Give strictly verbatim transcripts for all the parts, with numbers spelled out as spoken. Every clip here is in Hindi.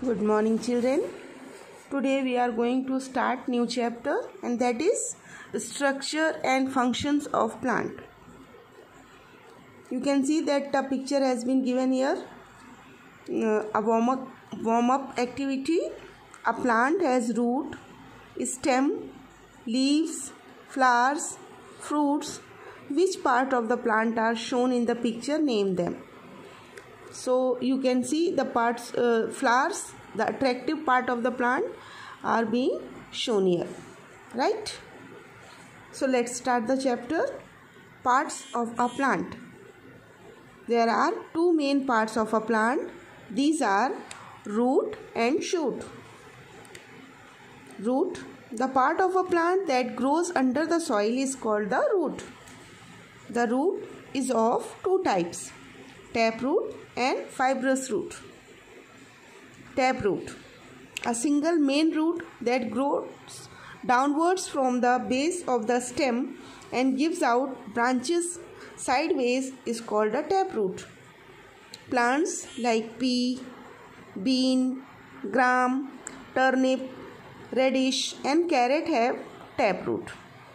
Good morning, children. Today we are going to start new chapter, and that is structure and functions of plant. You can see that the picture has been given here. Uh, a warm up warm up activity. A plant has root, stem, leaves, flowers, fruits. Which part of the plant are shown in the picture? Name them. So you can see the parts, uh, flowers, the attractive part of the plant are being shown here, right? So let's start the chapter. Parts of a plant. There are two main parts of a plant. These are root and shoot. Root, the part of a plant that grows under the soil, is called the root. The root is of two types, taproot and fibrous root. Taproot, a single main root that grows downwards from the base of the stem and gives out branches sideways, is called a taproot. Plants like pea, bean, gram, turnip, radish and carrot have taproot.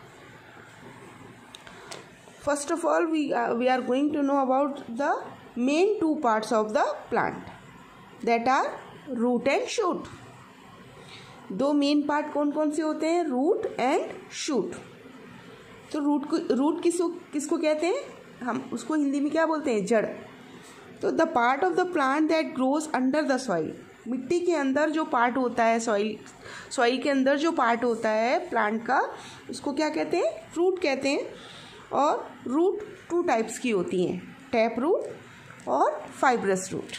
First of all, we are, we are going to know about the main two parts of the plant, that are root and shoot. दो मेन पार्ट कौन कौन से होते हैं? Root and shoot. तो रूट को रूट किसको किसको कहते हैं? हम उसको हिंदी में क्या बोलते हैं? जड़. तो the part of the plant that grows under the soil, मिट्टी के अंदर जो पार्ट होता है, सॉइल सॉइल के अंदर जो पार्ट होता है प्लांट का, उसको क्या कहते हैं? रूट कहते हैं. और रूट टू टाइप्स की होती हैं, टैप रूट और fibrous root.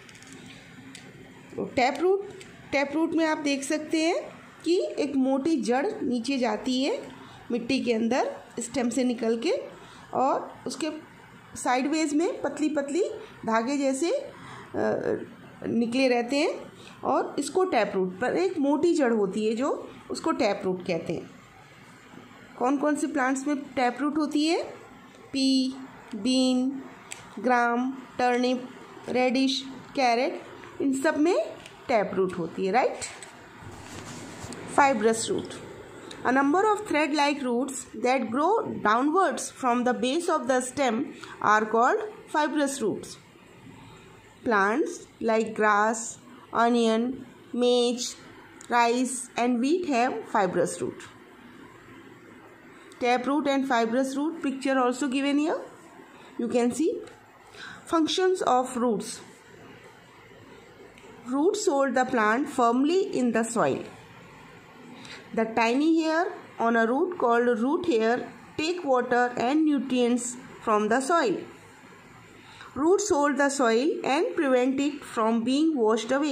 Tap root tap root में आप देख सकते हैं कि एक मोटी जड़ नीचे जाती है मिट्टी के अंदर स्टेम से निकल के, और उसके साइडवेज में पतली पतली धागे जैसे निकले रहते हैं, और इसको टैप रूट पर एक मोटी जड़ होती है जो उसको टैप रूट कहते हैं. कौन कौन से प्लांट्स में टैप रूट होती है? Pea, bean, gram, turnip, radish, carrot, इन सब में टैप रूट होती है, right? Fibrous root, a number of thread-like roots that grow downwards from the base of the stem are called fibrous roots. Plants like grass, onion, maize, rice and wheat have fibrous root. Taproot and fibrous root picture also given here. You can see functions of roots. Roots hold the plant firmly in the soil. The tiny hair on a root called root hair take water and nutrients from the soil. Roots hold the soil and prevent it from being washed away.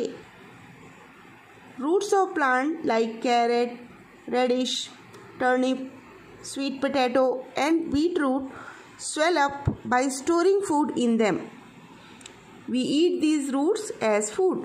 Roots of plants like carrot, radish, turnip, sweet potato and beetroot swell up by storing food in them. We eat these roots as food.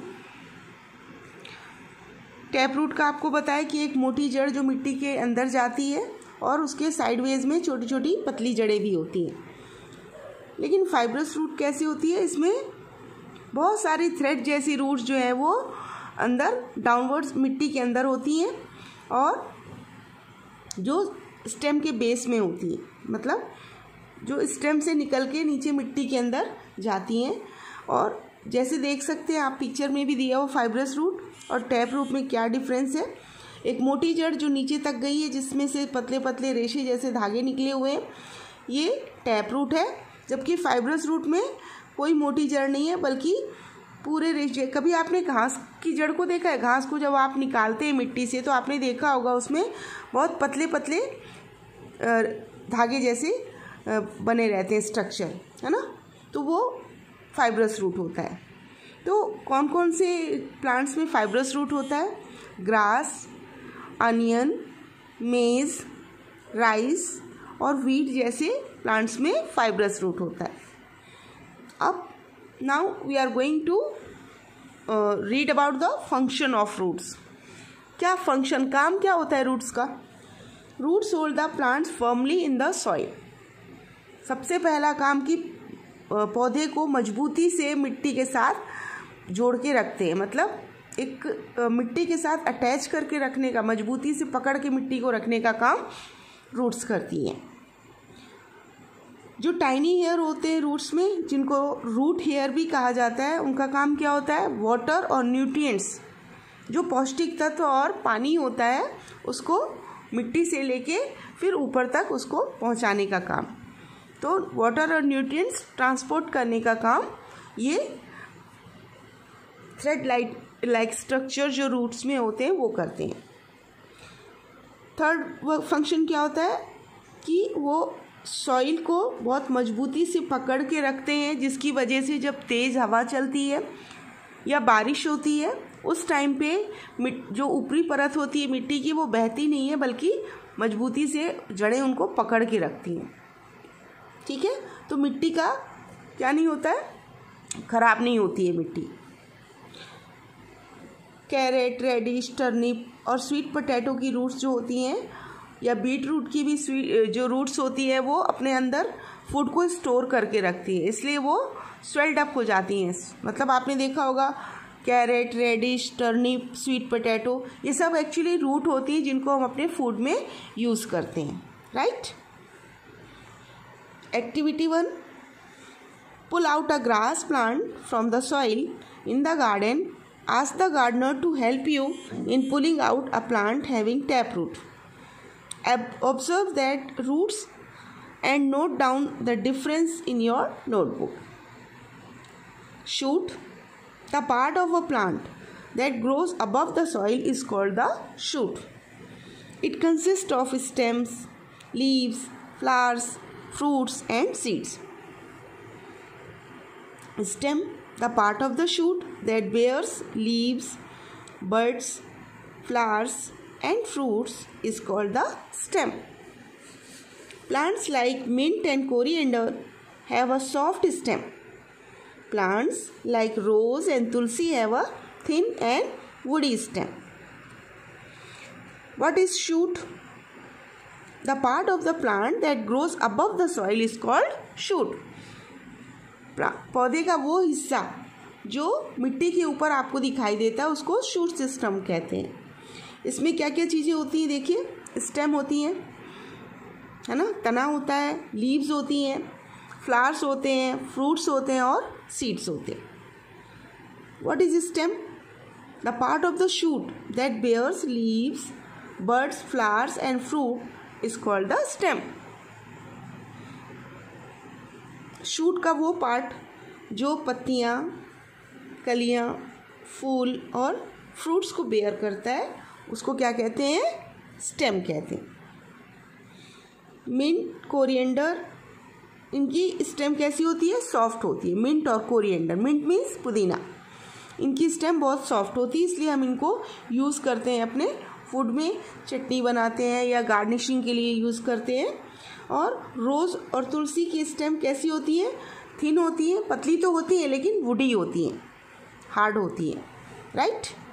Tap root का आपको बताया कि एक मोटी जड़ जो मिट्टी के अंदर जाती है, और उसके साइडवेज में छोटी छोटी पतली जड़ें भी होती हैं. लेकिन फाइब्रस रूट कैसी होती है? इसमें बहुत सारी थ्रेड जैसी रूट्स जो है वो अंदर डाउनवर्ड्स मिट्टी के अंदर होती हैं, और जो स्टेम के बेस में होती है, मतलब जो स्टेम से निकल के नीचे मिट्टी के अंदर जाती हैं. और जैसे देख सकते हैं आप, पिक्चर में भी दिया हो फाइब्रस रूट और टैप रूट में क्या डिफरेंस है. एक मोटी जड़ जो नीचे तक गई है, जिसमें से पतले पतले रेशे जैसे धागे निकले हुए हैं, ये टैप रूट है. जबकि फाइब्रस रूट में कोई मोटी जड़ नहीं है, बल्कि पूरे रेशे. कभी आपने घास की जड़ को देखा है? घास को जब आप निकालते हैं मिट्टी से, तो आपने देखा होगा उसमें बहुत पतले पतले धागे जैसे बने रहते हैं, स्ट्रक्चर, है ना? तो वो फाइब्रस रूट होता है. तो कौन कौन से प्लांट्स में फाइब्रस रूट होता है? ग्रास, अनियन, मेज, राइस और व्हीट जैसे प्लांट्स में फाइब्रस रूट होता है. अब now we are going to read about the function of roots. क्या फंक्शन, काम क्या होता है रूट्स का? Roots hold the plants firmly in the soil. सबसे पहला काम कि पौधे को मजबूती से मिट्टी के साथ जोड़ के रखते हैं, मतलब एक मिट्टी के साथ अटैच करके रखने का, मजबूती से पकड़ के मिट्टी को रखने का काम रूट्स करती हैं। जो टाइनी हेयर होते हैं रूट्स में, जिनको रूट हेयर भी कहा जाता है, उनका काम क्या होता है? वाटर और न्यूट्रिएंट्स, जो पौष्टिक तत्व और पानी होता है, उसको मिट्टी से लेके फिर ऊपर तक उसको पहुंचाने का काम। तो वाटर और न्यूट्रिएंट्स ट्रांसपोर्ट करने का काम ये थ्रेड लाइट लाइक स्ट्रक्चर जो रूट्स में होते हैं वो करते हैं। थर्ड फंक्शन क्या होता है कि वो सॉइल को बहुत मजबूती से पकड़ के रखते हैं, जिसकी वजह से जब तेज़ हवा चलती है या बारिश होती है उस टाइम पे जो ऊपरी परत होती है मिट्टी की वो बहती नहीं है, बल्कि मजबूती से जड़ें उनको पकड़ के रखती हैं। ठीक है, तो मिट्टी का क्या नहीं होता है? खराब नहीं होती है मिट्टी। कैरेट, रेडिश, टर्निप और स्वीट पोटैटो की रूट्स जो होती हैं, या बीट रूट की भी स्वीट जो रूट्स होती है, वो अपने अंदर फूड को स्टोर करके रखती है, इसलिए वो स्वेल्ड अप हो जाती हैं। मतलब आपने देखा होगा carrot, radish, turnip, sweet potato, ये सब एक्चुअली रूट होती हैं जिनको हम अपने फूड में यूज़ करते हैं। Right. Activity one, pull out a grass plant from the soil in the garden. Ask the gardener to help you in pulling out a plant having taproot. Observe that roots and note down the difference in your notebook. Shoot. The part of a plant that grows above the soil is called the shoot. It consists of stems, leaves, flowers, fruits and seeds. Stem. The part of the shoot that bears leaves, buds, flowers and fruits is called the stem. Plants like mint and coriander have a soft stem. Plants like rose and tulsi have a thin and woody stem. What is shoot? The part of the plant that grows above the soil is called shoot. पौधे का वो हिस्सा जो मिट्टी के ऊपर आपको दिखाई देता है उसको शूट सिस्टम कहते हैं। इसमें क्या क्या चीज़ें होती हैं? देखिए, स्टेम होती हैं, है ना, तना होता है, लीव्स होती हैं, फ्लावर्स होते हैं, फ्रूट्स होते हैं और सीड्स होते हैं। What is stem? The part of the shoot that bears leaves, birds, flowers and fruit is called the stem. Shoot का वो पार्ट जो पत्तियाँ, कलियाँ, फूल और फ्रूट्स को बेयर करता है उसको क्या कहते हैं? स्टेम कहते हैं। मिंट, कोरिएंडर, इनकी स्टेम कैसी होती है? सॉफ्ट होती है। मिंट और कोरिएंडर, मिंट मीन्स पुदीना, इनकी स्टेम बहुत सॉफ्ट होती है, इसलिए हम इनको यूज़ करते हैं अपने फूड में, चटनी बनाते हैं या गार्निशिंग के लिए यूज़ करते हैं। और रोज़ और तुलसी की स्टेम कैसी होती है? थिन होती है, पतली तो होती है लेकिन वुडी होती हैं, हार्ड होती है। राइट।